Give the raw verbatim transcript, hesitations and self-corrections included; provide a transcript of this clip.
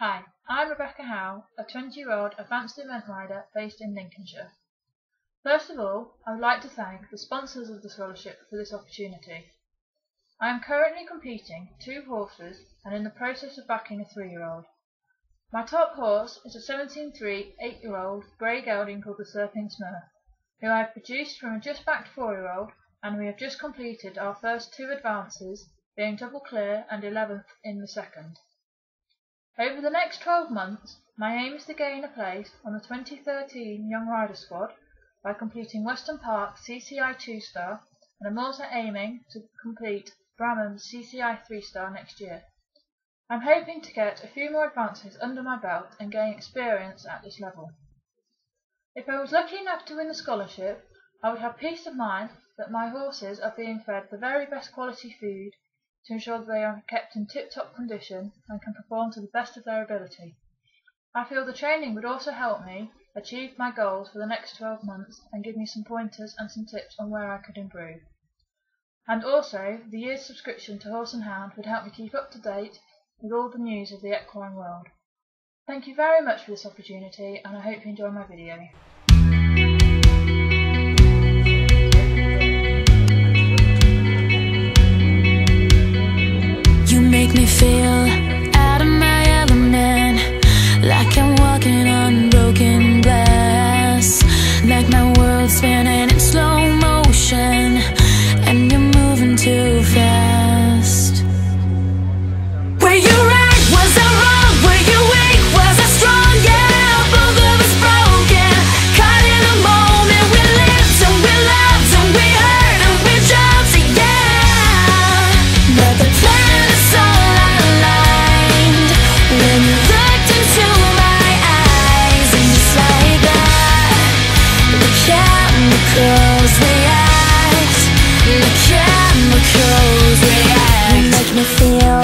Hi, I'm Rebecca Howe, a twenty-year-old advanced event rider based in Lincolnshire. First of all, I would like to thank the sponsors of the scholarship for this opportunity. I am currently competing two horses and in the process of backing a three-year-old. My top horse is a seventeen three eight-year-old grey gelding called the Surfing Smurf, who I have produced from a just backed four-year-old, and we have just completed our first two advances, being double clear and eleventh in the second. Over the next twelve months, my aim is to gain a place on the twenty thirteen Young Rider Squad by completing Western Park C C I two star, and I'm also aiming to complete Bramham's C C I three star next year. I'm hoping to get a few more advances under my belt and gain experience at this level. If I was lucky enough to win the scholarship, I would have peace of mind that my horses are being fed the very best quality food to ensure that they are kept in tip-top condition and can perform to the best of their ability. I feel the training would also help me achieve my goals for the next twelve months and give me some pointers and some tips on where I could improve. And also, the year's subscription to Horse and Hound would help me keep up to date with all the news of the equine world. Thank you very much for this opportunity, and I hope you enjoy my video. You make me feel out of my element, like I'm walking on broken glass, like my world's spinning in slow motion and you're moving too fast. Were you right? Was I wrong? Were you weak? Was I strong? Yeah, both of us broken, caught in a moment. We lived and we loved and we hurt and we jumped, yeah, but the plan is all aligned when you looked into my eyes, and just like that, the chemicals react, the chemicals react. You make me feel